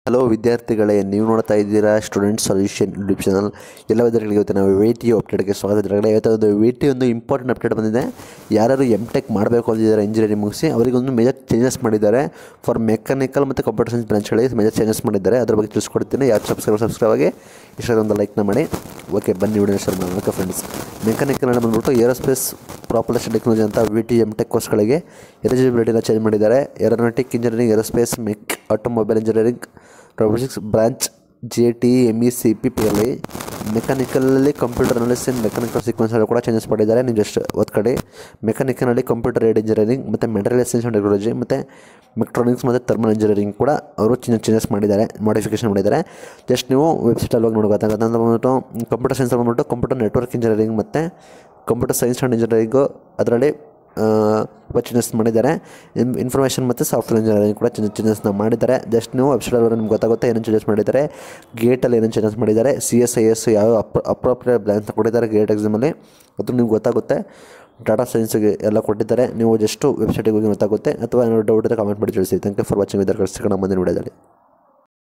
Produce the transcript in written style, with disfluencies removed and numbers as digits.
Hello ವಿದ್ಯಾರ್ಥಿಗಳೇ, ನೀವು ನೋಡ್ತಾ ಇದ್ದೀರಾ ಸ್ಟೂಡೆಂಟ್ ಸೊಲ್ಯೂಷನ್ ಯೂಟ್ಯೂಬ್ ಚಾನಲ್. ಎಲ್ಲ ವಿದ್ಯಾರ್ಥಿಗಳಿಗೆ ಇವತ್ತು ನಾವು VTU ಅಪ್ಡೇಟ್ಗೆ ಸ್ವಾಗತ. ಇವತ್ತು VTU ಒಂದು ಇಂಪಾರ್ಟೆಂಟ್ ಅಪ್ಡೇಟ್ ಬಂದಿದೆ. ಯಾರು ಎಮ್.ಟೆಕ್ ಮಾಡಬೇಕು ಅಂತಿದ್ದಾರೆ ಇಂಜಿನಿಯರಿಂಗ್ ಮುಗಿಸಿ ಅವರಿಗೊಂದು ಮೇಜರ್ ಚೇಂಜಸ್ ಮಾಡಿದ್ದಾರೆ. ಫಾರ್ ಮೆಕ್ಯಾನಿಕಲ್ ಮತ್ತು ಕಂಪ್ಯೂಟರ್ ಸೈನ್ಸ್ ಬ್ರಾಂಚ್ಗಳಿಗೆ ಮೇಜರ್ ಚೇಂಜಸ್ ಮಾಡಿದ್ದಾರೆ. ಅದ್ರ ಬಗ್ಗೆ ತಿಳಿಸ್ಕೊಡ್ತೀನಿ. ಯಾರು ಸಬ್ಸ್ಕ್ರೈಬ್ ಆಗಿ ಇಷ್ಟೊಂದು ಲೈಕ್ನ ಮಾಡಿ. ಓಕೆ, ಬನ್ನಿ ವಿಡಿಯೋ ಶೇರ್ ಮಾಡೋಣ. ಓಕೆ ಫ್ರೆಂಡ್ಸ್, ಮೆಕ್ಯಾನಿಕಲ್ ಬಂದ್ಬಿಟ್ಟು ಏರೋಸ್ಪೇಸ್ ಪ್ರಾಪಲ್ಷನ್ ಟೆಕ್ನಾಲಜಿ ಅಂತ VTU ಎಮ್.ಟೆಕ್ ಕೋರ್ಸ್ಗಳಿಗೆ ಎಲಿಜಿಬಿಲಿಟಿನ ಚೇಂಜ್ ಮಾಡಿದ್ದಾರೆ. Aeronautic engineering, aerospace, automobile engineering, robotics branch, JTE, ME, CP, PLI. ಮೆಕ್ಯಾನಿಕಲಲ್ಲಿ ಕಂಪ್ಯೂಟರ್ ಅನಾಲಿಸಿಸ್ ಆ್ಯಂಡ್ ಮೆಕ್ಯಾನಿಕಲ್ ಸೀಕ್ವೆನ್ಸಲ್ಲಿ ಕೂಡ ಚೇಂಜಸ್ ಮಾಡಿದ್ದಾರೆ. ನೀವು ಜಸ್ಟ್ ಓದ್ಕಡೆ. ಮೆಕ್ಯಾನಿಕಲ್ನಲ್ಲಿ ಕಂಪ್ಯೂಟರ್ ಏಡ್ ಇಂಜಿನಿಯರಿಂಗ್ ಮತ್ತು ಮೆಟೀರಿಯಲ್ ಸೈನ್ಸ್ ಆ್ಯಂಡ್ ಟೆಕ್ನಾಲಜಿ ಮತ್ತು ಮೆಕ್ಟ್ರಾನಿಕ್ಸ್ ಮತ್ತು ಥರ್ಮಲ್ ಇಂಜಿನಿಯರಿಂಗ್ ಕೂಡ ಅವರು ಚೇಂಜಸ್ ಮಾಡಿದ್ದಾರೆ, ಮಾಡಿಫಿಕೇಷನ್ ಮಾಡಿದ್ದಾರೆ. ಜಸ್ಟ್ ನೀವು ವೆಬ್ಸೈಟಲ್ಲಿ ಹೋಗಿ ನೋಡ್ಬೇಕಾಗುತ್ತೆ. ಅಂತ ಬಂದ್ಬಿಟ್ಟು ಕಂಪ್ಯೂಟರ್ ಸೈನ್ಸ್ ಬಂದ್ಬಿಟ್ಟು ಕಂಪ್ಯೂಟರ್ ನೆಟ್ವರ್ಕ್ ಇಂಜಿನಿಯರಿಂಗ್ ಮತ್ತು ಕಂಪ್ಯೂಟರ್ ಸೈನ್ಸ್ ಆ್ಯಂಡ್ ಇಂಜಿನಿಯರಿಂಗು ಅದರಲ್ಲಿ ಚೇಂಜಸ್ ಮಾಡಿದ್ದಾರೆ. ಇನ್ಫಾರ್ಮೇಷನ್ ಮತ್ತು ಸಾಫ್ಟ್ವೇರ್ ಇಂಜಿನಿಯರಿಂಗ್ ಕೂಡ ಚೇಂಜಸ್ನ ಮಾಡಿದ್ದಾರೆ. ಜಸ್ಟ್ ನೀವು ವೆಬ್ಸೈಟಲ್ಲಿ ನಿಮ್ಗೆ ಗೊತ್ತಾಗುತ್ತೆ ಏನೇನು ಚೇಂಜಸ್ ಮಾಡಿದ್ದಾರೆ. ಗೇಟಲ್ಲಿ ಏನೇನು ಚೇಂಜಸ್ ಮಾಡಿದ್ದಾರೆ, CSIS ಯಾವ ಅಪ್ರೋಪ್ರಿಯೇಟ್ ಬ್ರಾಂಚ್ನ ಕೊಟ್ಟಿದ್ದಾರೆ ಗೇಟ್ ಎಕ್ಸಾಮಲ್ಲಿ, ಅದು ನಿಮ್ಗೆ ಗೊತ್ತಾಗುತ್ತೆ. ಡಾಟಾ ಸೈನ್ಸ್ಗೆ ಎಲ್ಲ ಕೊಟ್ಟಿದ್ದಾರೆ. ನೀವು ಜಸ್ಟು ವೆಬ್ಸೈಟಿಗೆ ಹೋಗಿ ಗೊತ್ತಾಗುತ್ತೆ. ಅಥವಾ ಏನಾದರೂ ಡೌಟ್ ಇದ್ದರೆ ಕಾಮೆಂಟ್ ಮಾಡಿ ತಿಳಿಸಿ. Thank you for watching. ವಿದ್ಯಾರ್ಥಿಗಳು ಸಿಗೋಣ ಮುಂದಿನ ವಿಡಿಯೋದಲ್ಲಿ.